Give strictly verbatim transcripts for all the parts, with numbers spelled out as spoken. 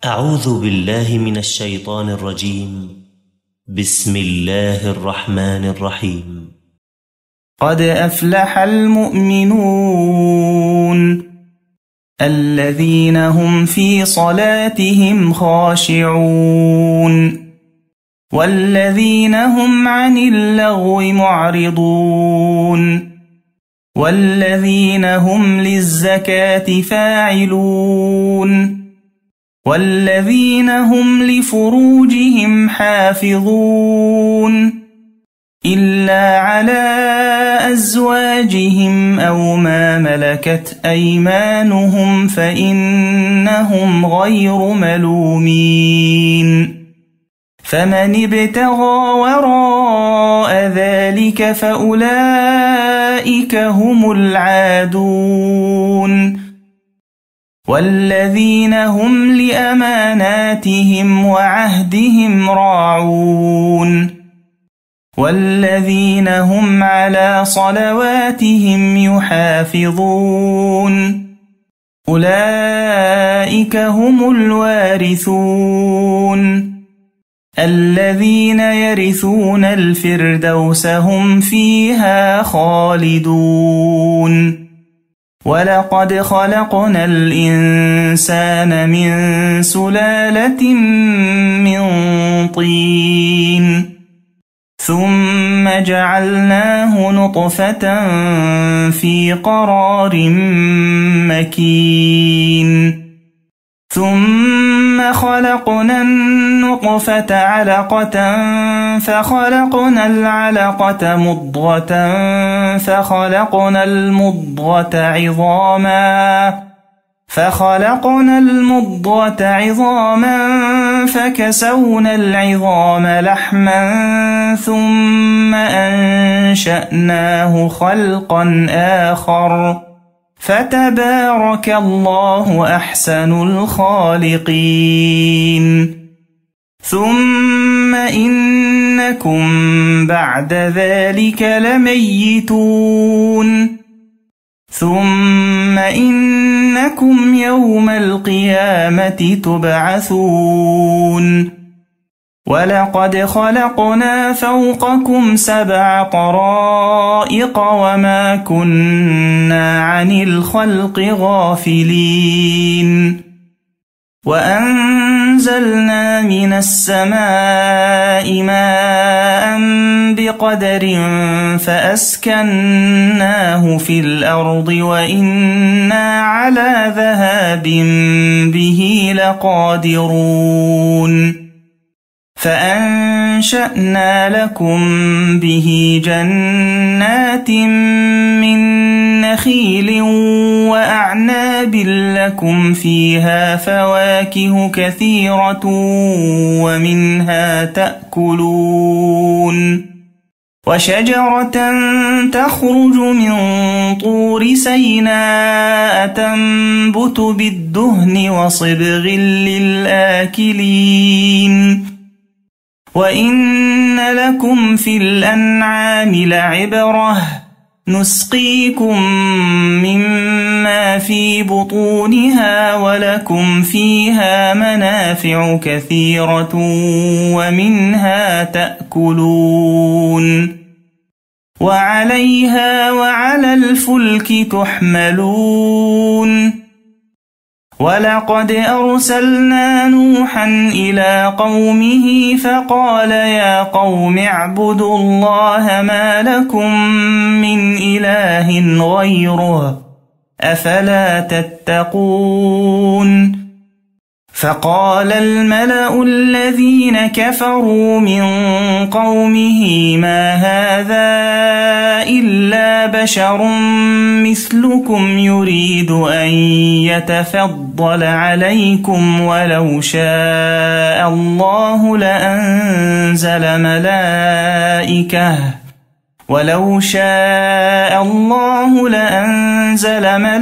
أعوذ بالله من الشيطان الرجيم. بسم الله الرحمن الرحيم. قد أفلح المؤمنون الذين هم في صلاتهم خاشعون والذين هم عن اللغو معرضون والذين هم للزكاة فاعلون والذين هم لفروجهم حافظون إلا على أزواجهم أو ما ملكت أيمانهم فإنهم غير ملومين فمن ابتغى وراء ذلك فأولئك هم العادون والذين هم لأماناتهم وعهدهم راعون والذين هم على صلواتهم يحافظون أولئك هم الوارثون الذين يرثون الفردوس هم فيها خالدون ولقد خلقنا الإنسان من سلالة من طين ثم جعلناه نطفة في قرار مكين ثم خلقنا النطفة علقة فخلقنا العلقة مضغة فخلقنا المضغة عظاما فخلقنا المضغة عظاما فكسونا العظام لحما ثم أنشأناه خلقا آخر فتبارك الله أحسن الخالقين ثم إنكم بعد ذلك لميتون ثم إنكم يوم القيامة تبعثون ولقد خلقنا فوقكم سبع طرائق وما كنا عن الخلق غافلين وأنزلنا من السماء ماء بقدر فأسكناه في الأرض وإنا على ذهاب به لقادرون فأنشأنا لكم به جنات من نخيل وأعناب لكم فيها فواكه كثيرة ومنها تأكلون وشجرة تخرج من طور سيناء تنبت بالدهن وصبغ للآكلين وإن لكم في الأنعام لعبرة نسقيكم مما في بطونها ولكم فيها منافع كثيرة ومنها تأكلون وعليها وعلى الفلك تحملون ولقد أرسلنا نوحا إلى قومه فقال يا قوم اعبدوا الله ما لكم من إله غيره أفلا تتقون فقال الملأ الذين كفروا من قومه ما هذا إلا بشر مثلكم يريد أن يتفضل عليكم ولو شاء الله لأنزل ملائكة ولو شاء الله لأنزل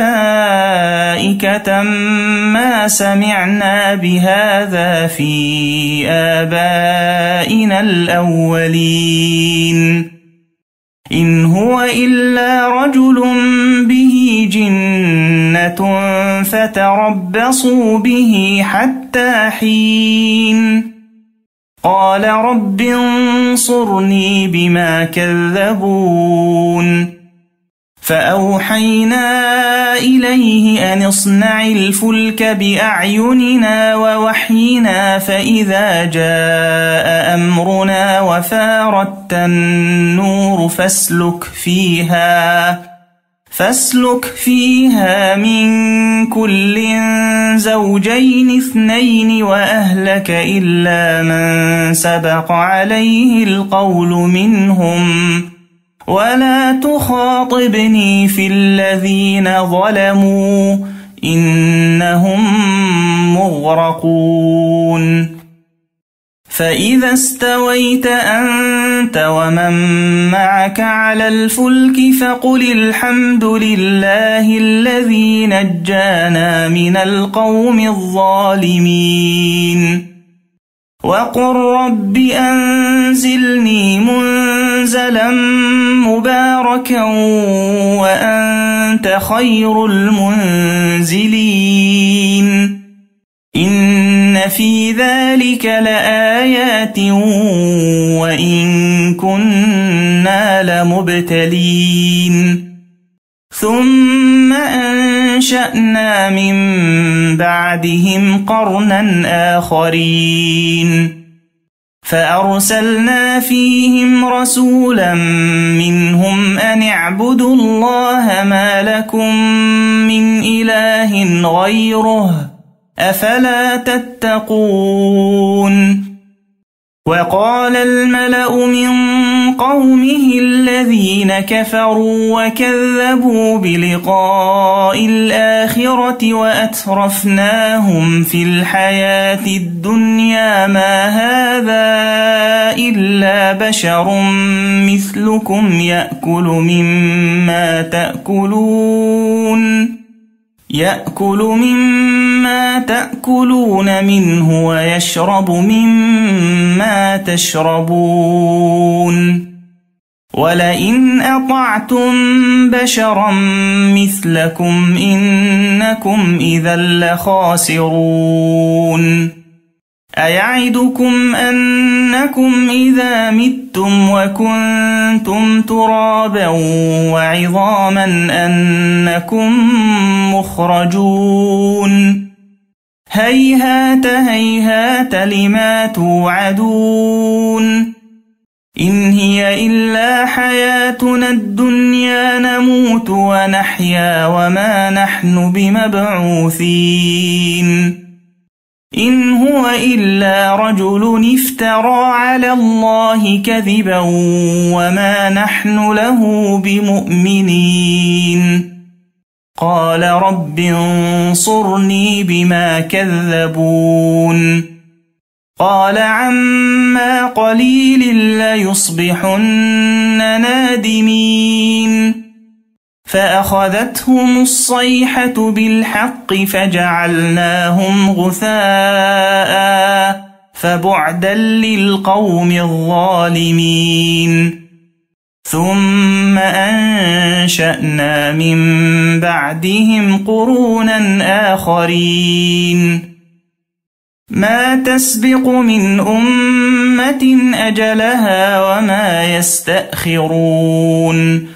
ملائكة ما سمعنا بهذا في آبائنا الأولين إن هو إلا رجل به جنة فتربصوا به حتى حين قال رب انصرني بما كذبون فأوحينا إليه أن اصنع الفلك بأعيننا ووحينا فإذا جاء أمرنا وفارت النور فاسلك فيها فاسلك فيها من كل زوجين اثنين وأهلك إلا من سبق عليه القول منهم ولا تخاطبني في الذين ظلموا إنهم مغرقون فإذا استويت أنت ومن معك على الفلك فقل الحمد لله الذي نجانا من القوم الظالمين وقل رب أنزلني منزلا مباركا وأنت خير المنزلين إن في ذلك لآيات وإن كنا لمبتلين ثم أنشأنا من بعدهم قرنا آخرين فأرسلنا فيهم رسولا منهم أن اعبدوا الله ما لكم من إله غيره أفلا تتقون وقال الملأ من قومه الذين كفروا وكذبوا بلقاء الآخرة وأترفناهم في الحياة الدنيا ما هذا إلا بشر مثلكم يأكل مما تأكلون يأكل مما تأكلون منه ويشرب مما تشربون ولئن أطعتم بشرا مثلكم إنكم إذا لخاسرون أيعدكم أنكم إذا متم وكنتم ترابا وعظاما أنكم مخرجون هيهات هيهات لما توعدون إن هي إلا حياتنا الدنيا نموت ونحيا وما نحن بمبعوثين إن هو إلا رجل افترى على الله كذبا وما نحن له بمؤمنين قال رب انصرني بما كذبون قال عما قليل ليصبحن نادمين فأخذتهم الصيحة بالحق فجعلناهم غثاء فبعدا للقوم الظالمين ثم أنشأنا من بعدهم قرونا آخرين ما تسبق من أمة أجلها وما يستأخرون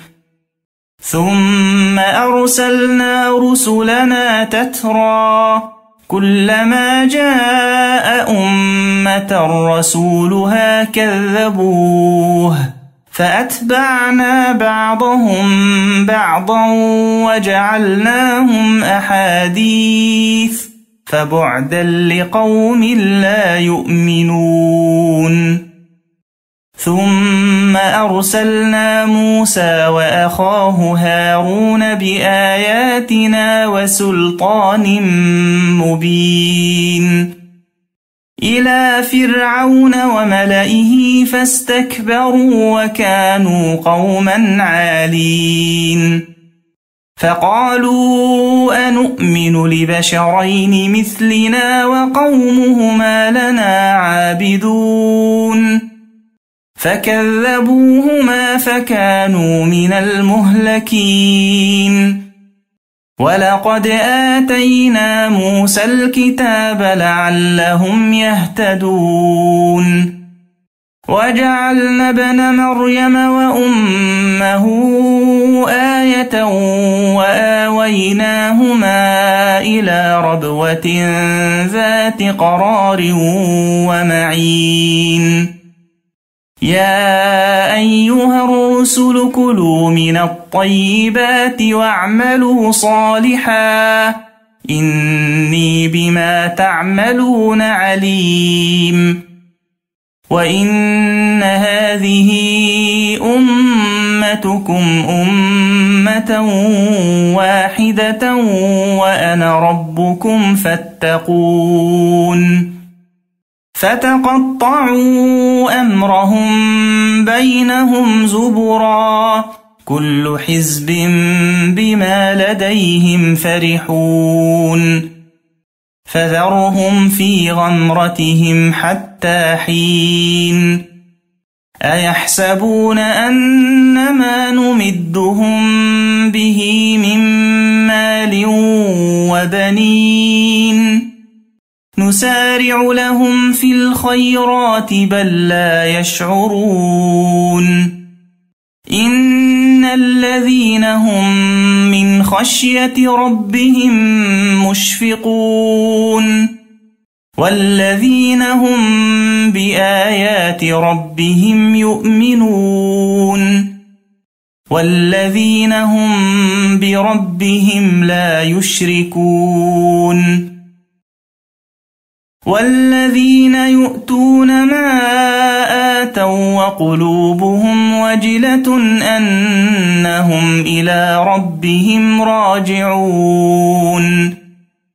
ثم أرسلنا رسلنا تترى كلما جاء أمة رسولها كذبوه فأتبعنا بعضهم بعضا وجعلناهم أحاديث فبعدا لقوم لا يؤمنون ثم أرسلنا موسى وأخاه هارون بآياتنا وسلطان مبين إلى فرعون وملئه فاستكبروا وكانوا قوما عالين فقالوا أنؤمن لبشرين مثلنا وقومهما لنا عابدون فكذبوهما فكانوا من المهلكين ولقد آتينا موسى الكتاب لعلهم يهتدون وجعلنا ابن مريم وأمه آية وآويناهما إلى ربوة ذات قرار ومعين يا أيها الرسل كلوا من الطيبات واعملوا صالحا إني بما تعملون عليم وإن هذه أمتكم أمة واحدة وأنا ربكم فاتقون فتقطعوا أمرهم بينهم زبرا كل حزب بما لديهم فرحون فذرهم في غمرتهم حتى حين أيحسبون أنما نمدهم به من مال وبنين نسارع لهم في الخيرات بل لا يشعرون إن الذين هم من خشية ربهم مشفقون والذين هم بآيات ربهم يؤمنون والذين هم بربهم لا يشركون والذين يؤتون ما آتوا وقلوبهم وجلة أنهم إلى ربهم راجعون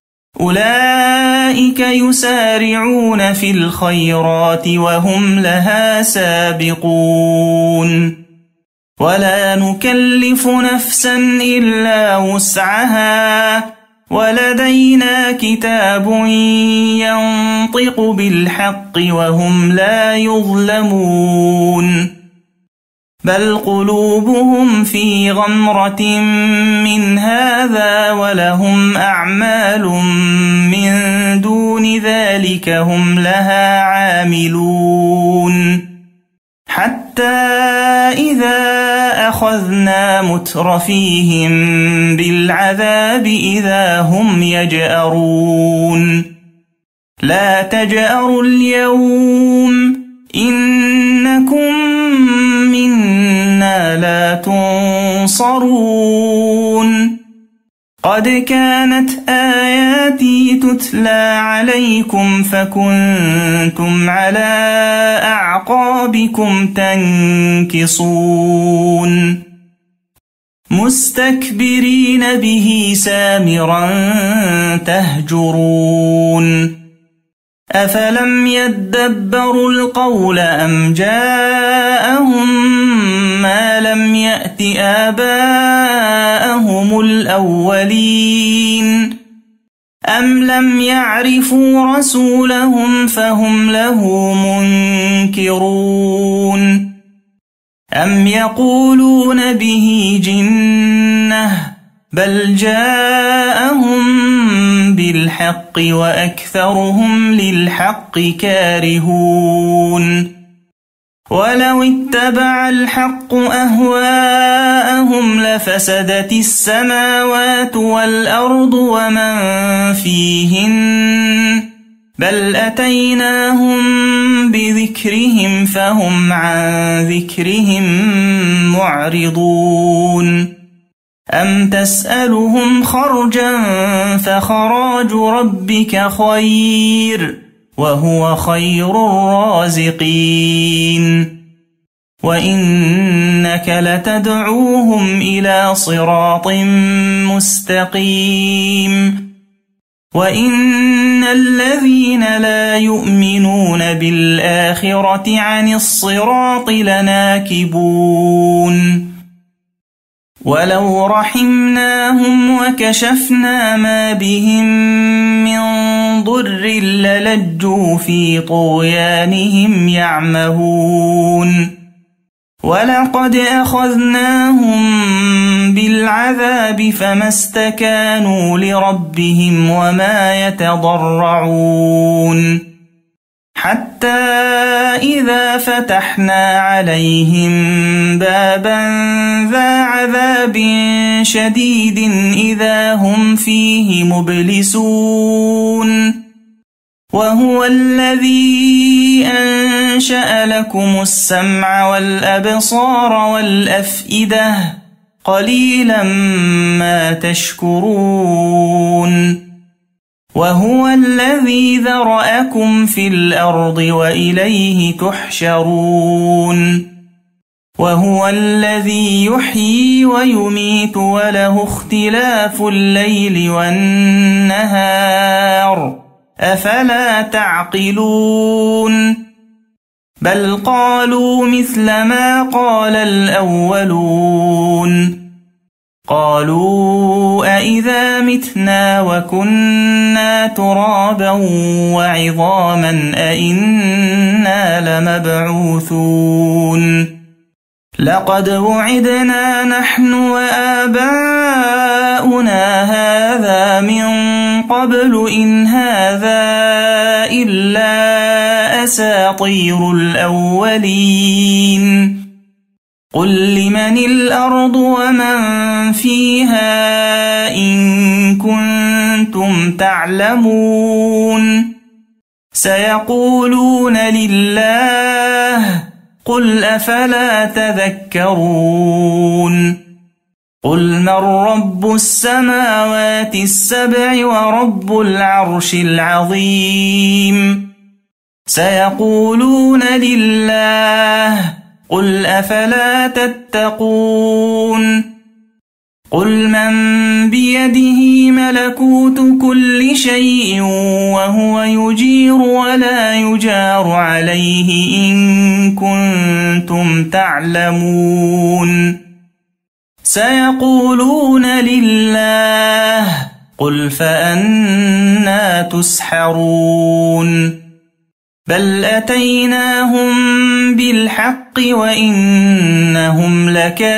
أولئك يسارعون في الخيرات وهم لها سابقون ولا نكلف نفسا إلا وسعها ولدينا كتاب ينطق بالحق وهم لا يظلمون بل قلوبهم في غمرة من هذا ولهم أعمال من دون ذلك هم لها عاملون حتى إذا أخذنا مترفيهم بالعذاب إذا هم يجأرون لا تجأروا اليوم إنكم منا لا تنصرون قد كانت آياتي تتلى عليكم فكنتم على أعقابكم تنكصون مستكبرين به سامرا تهجرون أفلم يدبروا القول أم جاءهم ما لم يأت آباءهم الأولين أم لم يعرفوا رسولهم فهم له منكرون أم يقولون به جنة بل جاءهم بالحق وأكثرهم للحق كارهون ولو اتبع الحق أهواءهم لفسدت السماوات والأرض ومن فيهن بل أتيناهم بذكرهم فهم عن ذكرهم معرضون أم تسألهم خرجا فخراج ربك خير وهو خير الرازقين وإنك لتدعوهم إلى صراط مستقيم وإن الذين لا يؤمنون بالآخرة عن الصراط لناكبون ولو رحمناهم وكشفنا ما بهم من ضر ضر للجوا في طغيانهم يعمهون ولقد أخذناهم بالعذاب فما استكانوا لربهم وما يتضرعون حتى إذا فتحنا عليهم بابا ذا عذاب شديد إذا هم فيه مبلسون وهو الذي أنشأ لكم السمع والأبصار والأفئدة قليلا ما تشكرون وهو الذي ذرأكم في الأرض وإليه تحشرون وهو الذي يحيي ويميت وله اختلاف الليل والنهار أفلا تعقلون بل قالوا مثل ما قال الأولون قالوا أئذا متنا وكنا ترابا وعظاما أئنا لمبعوثون لقد وعدنا نحن وآباؤنا هذا من قبل إن هذا إلا أساطير الأولين قل لمن الأرض ومن فيها إن كنتم تعلمون سيقولون لله قل أفلا تذكرون قل من رب السماوات السبع ورب العرش العظيم سيقولون لله قل أفلا تتقون قل من بيده ملكوت كل شيء وهو يجير ولا يجار عليه إن كنتم تعلمون سيقولون لله قل فأنى تسحرون بل أتيناهم بالحق وإنهم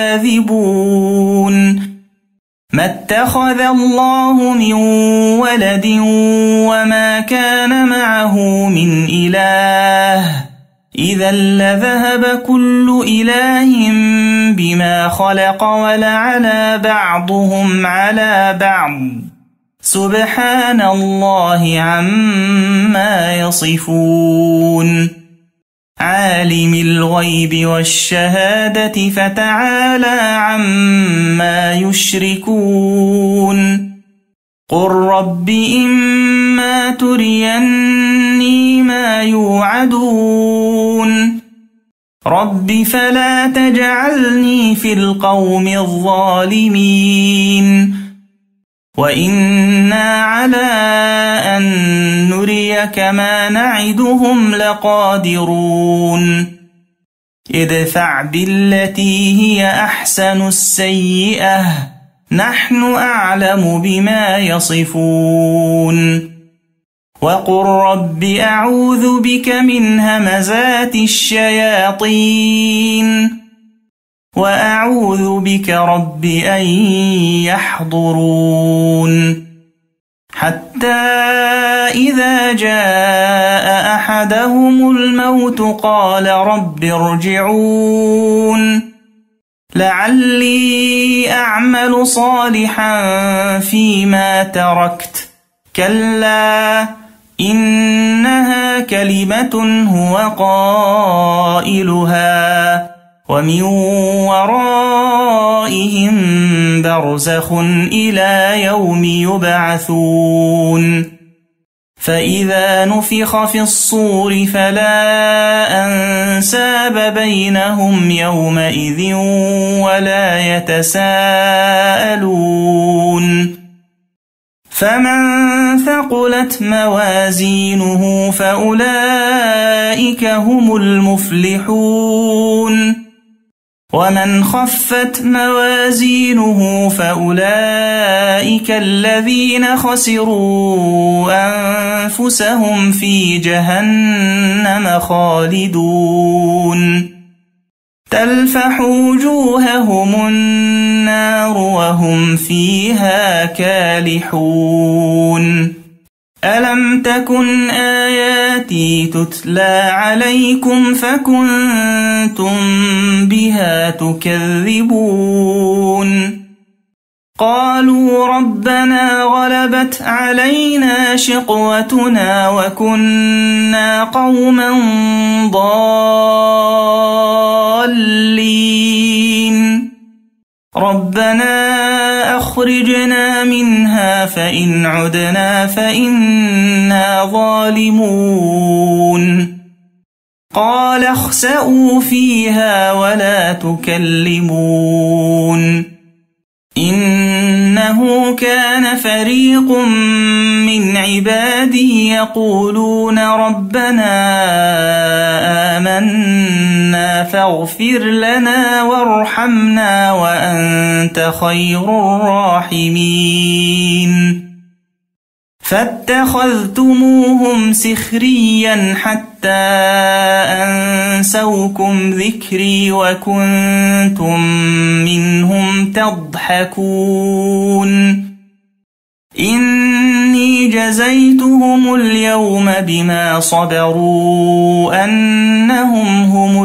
لكاذبون ما اتخذ الله من ولد وما كان معه من إله إذا لذهب كل إله بما خلق ولعلى بعضهم على بعض سبحان الله عما يصفون عالم الغيب والشهادة فتعالى عما يشركون قل رب إما تريني ما يوعدون رب فلا تجعلني في القوم الظالمين وإنا على أن نريك ما نعدهم لقادرون ادفع بالتي هي أحسن السيئة نحن أعلم بما يصفون وقل رب أعوذ بك من همزات الشياطين وأعوذ بك رب أن يحضرون حتى إذا جاء أحدهم الموت قال رب ارجعون لعلي أعمل صالحا فيما تركت كلا إنها كلمة هو قائلها ومن ورائهم برزخ إلى يوم يبعثون فإذا نفخ في الصور فلا أنساب بينهم يومئذ ولا يتساءلون فمن ثقلت موازينه فأولئك هم المفلحون ومن خفت موازينه فأولئك الذين خسروا أنفسهم في جهنم خالدون تلفح وجوههم النار وهم فيها كالحون ألم تكن آياتي تتلى عليكم فكنتم بها تكذبون قالوا ربنا غلبت علينا شقوتنا وكنا قوما ضالين ربنا أخرجنا منها فإن عدنا فإنا ظالمون قال اخسئوا فيها ولا تكلمون إنه كان فريق من عبادي يقولون ربنا آمنا فاغفر لنا وارحمنا وأنت خير الراحمين فاتخذتموهم سخريا حتى أنسوكم ذكري وكنتم منهم تضحكون إني جزيتهم اليوم بما صبروا أنهم هم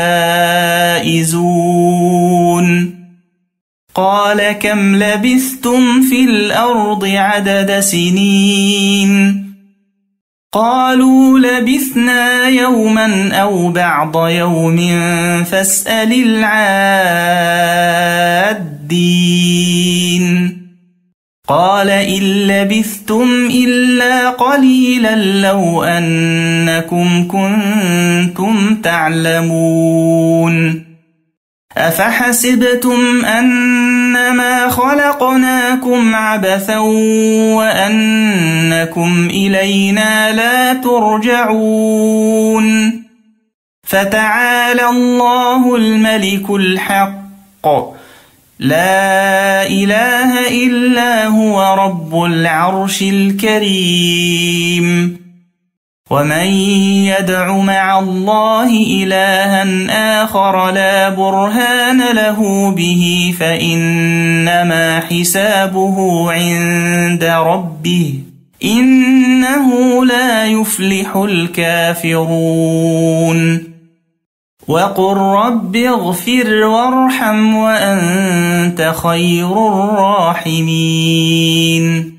الفائزون قال كم لبثتم في الأرض عدد سنين قالوا لبثنا يوما أو بعض يوم فاسأل العادين قال إن لبثتم إلا قليلا لو أنكم كنتم تعلمون أفحسبتم أنما خلقناكم عبثا وأنكم إلينا لا ترجعون فتعالى الله الملك الحق لا إله إلا هو رب العرش الكريم ومن يدع مع الله إلها آخر لا برهان له به فإنما حسابه عند ربه إنه لا يفلح الكافرون وقل رب اغفر وارحم وأنت خير الراحمين